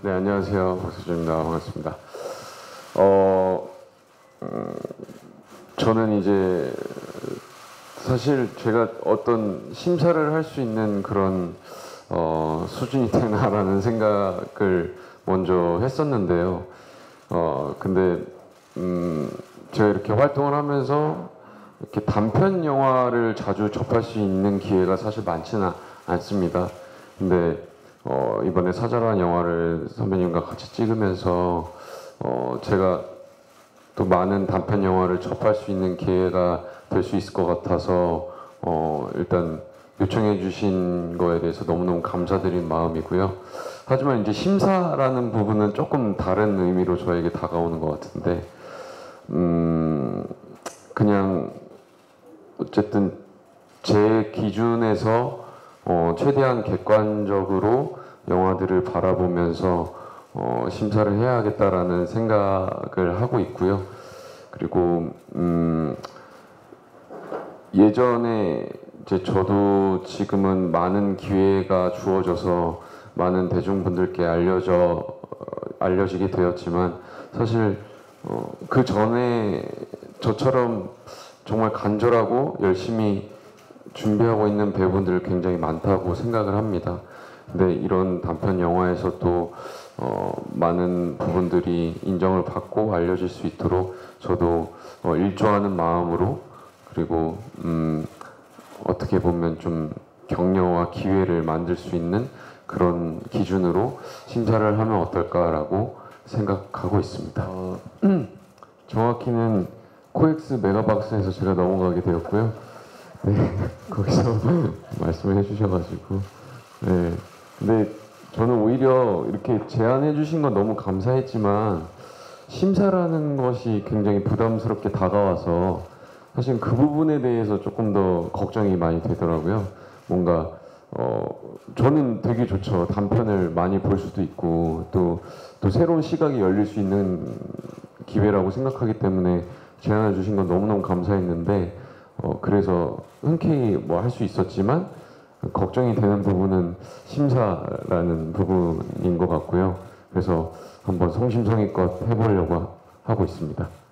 네, 안녕하세요. 박수준입니다. 반갑습니다. 저는 이제 사실 제가 어떤 심사를 할 수 있는 그런 수준이 되나라는 생각을 먼저 했었는데요. 근데 제가 이렇게 활동을 하면서 이렇게 단편 영화를 자주 접할 수 있는 기회가 사실 많지는 않습니다. 근데 이번에 사자라는 영화를 선배님과 같이 찍으면서 제가 또 많은 단편 영화를 접할 수 있는 기회가 될 수 있을 것 같아서 일단 요청해 주신 거에 대해서 너무너무 감사드린 마음이고요. 하지만 이제 심사라는 부분은 조금 다른 의미로 저에게 다가오는 것 같은데 그냥 어쨌든 제 기준에서 최대한 객관적으로 영화들을 바라보면서 심사를 해야겠다라는 생각을 하고 있고요. 그리고 예전에 이제 저도 지금은 많은 기회가 주어져서 많은 대중분들께 알려지게 되었지만 사실 그 전에 저처럼 정말 간절하고 열심히 준비하고 있는 배우분들 굉장히 많다고 생각을 합니다. 근데 이런 단편 영화에서 또 많은 부분들이 인정을 받고 알려질 수 있도록 저도 일조하는 마음으로 그리고 어떻게 보면 좀 격려와 기회를 만들 수 있는 그런 기준으로 심사를 하면 어떨까라고 생각하고 있습니다. 정확히는 코엑스 메가박스에서 제가 넘어가게 되었고요. 네, 거기서 말씀을 해주셔가지고 네, 근데 저는 오히려 이렇게 제안해 주신 건 너무 감사했지만 심사라는 것이 굉장히 부담스럽게 다가와서 사실 그 부분에 대해서 조금 더 걱정이 많이 되더라고요. 뭔가 저는 되게 좋죠. 단편을 많이 볼 수도 있고 또 새로운 시각이 열릴 수 있는 기회라고 생각하기 때문에 제안해 주신 건 너무너무 감사했는데 그래서 흔쾌히 뭐 할 수 있었지만 걱정이 되는 부분은 심사라는 부분인 것 같고요. 그래서 한번 성심성의껏 해보려고 하고 있습니다.